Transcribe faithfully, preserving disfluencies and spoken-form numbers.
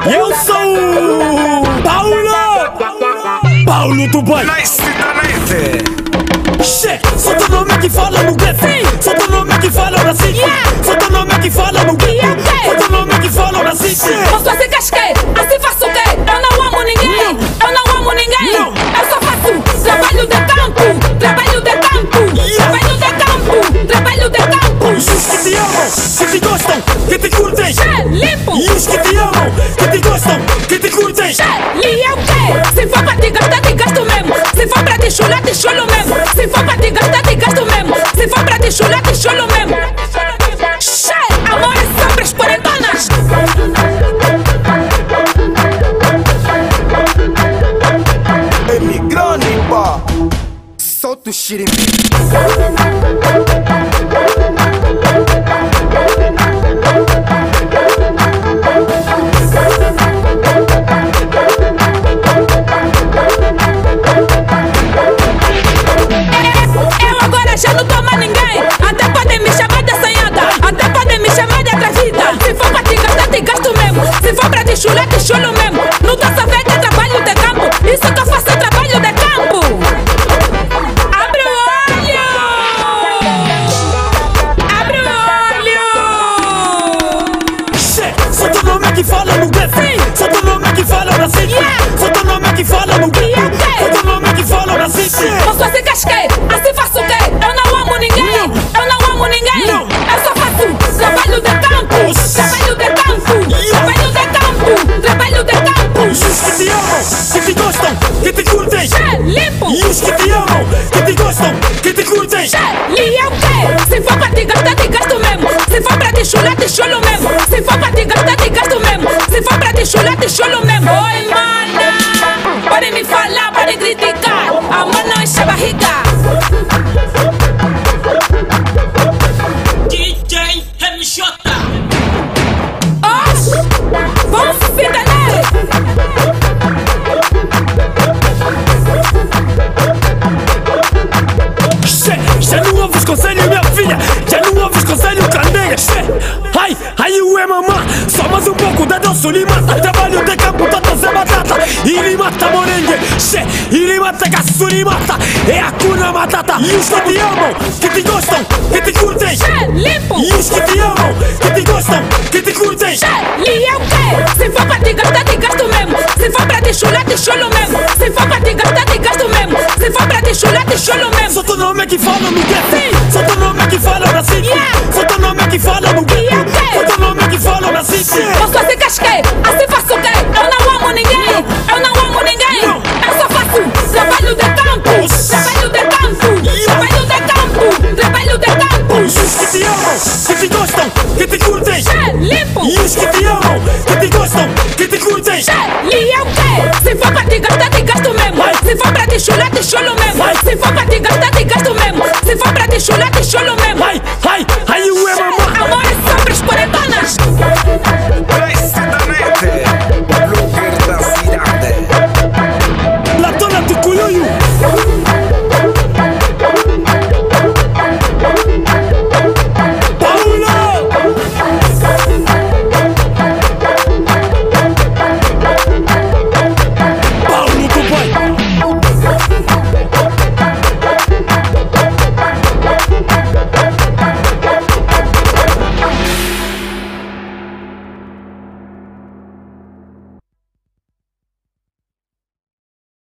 E eu sou Paulo Paulo Dubai. Che, só teu nome que fala no gueto. Só teu nome que fala na city. Só teu nome que fala no gueto. Só teu nome que fala na city. Posso fazer casquei, assim faço o quê? Eu não amo ninguém, eu não amo ninguém. Eu só faço trabalho de campo, trabalho de campo, trabalho de campo, trabalho de campo. E os que te amam, que te gostam, que te curtem. Che, limpo. E os que te amam, que te gostam, que te curtem. Che, e é o quê? Se for pra te gastar, te gasto mesmo. Se for pra te chular, te chulo mesmo. Se for pra te gastar, te gasto mesmo. Se for pra te chular, te chulo mesmo. Che, amor é sempre as quarentonas. Emigrante, pá. Solta o xirimbi. Eu agora já não tô mais ninguém. Até podem me chamar de assanhada, até podem me chamar de atrasida. Se for pra te gastar, te gasto mesmo. Se for pra te chular, te chulo mesmo. Não tô sabendo que é trabalho de campo. Isso que eu faço é trabalho de campo. Abre o olho! Abre o olho! Che, só teu nome que fala no gueto. Só teu nome que fala na city. Só teu nome que fala no gueto. Só teu nome que fala na city. Posso fazer casquei, assim faço o quê? Eu não amo ninguém, eu não amo ninguém. Eu só faço trabalho de campo, trabalho de campo, trabalho de campo, trabalho de campo. E os que te amam, que te gostam, que te curtem. Che, limpo. E os que te amam, que te gostam, que te curtem. Che, e é o quê? Se for pra te gastar, te gasto mesmo. Se for pra te chular, te chulo mesmo. Se for pra te gastar, te gasto mesmo. Se for pra te chular, te chulo mesmo. Oi, mana, podem me falar, podem criticar. Amor não enche a barriga. D J M J. Oxi, vamos fita nele. Che, já não ouves conselho, minha filha. Já não ouves conselho, candeia. Che, ai, ai, ué, mamã. Só mais um pouco da doce lhe mata. Trabalho de campo, tota sem batata. E lhe mata morengue. Che, e lhe mata caço, lhe mata. É a cuna matata. E os que te amam, que te gostam, que te curtem. Che, limpo. E os que te amam, que te gostam, que te curtem. Che, e é o quê? Se for pra te gastar, te gasto mesmo. Se for pra te chular, te chulo mesmo. Se for pra te gastar, te gasto mesmo. Se for pra te chular, te chulo mesmo. Só teu nome que fala no gueto. Só teu nome que fala na city. Só teu nome que fala no gueto. Só teu nome que fala na city. Posso fazer casquei, assim faço o quê? Eu não amo ninguém, eu não amo ninguém. Eu só faço trabalho de campo, trabalho de campo, trabalho de campo, trabalho de campo. E os que te amam, que te gostam, que te curtem. Che, limpo. E os que te amam, que te gostam, que te curtem. Che, e é o quê? Se for pra te gastar, te gasto mesmo. Se for pra te chular, te chulo mesmo. Se for pra te gastar, te gasto mesmo. Se for pra te chular, te chulo mesmo.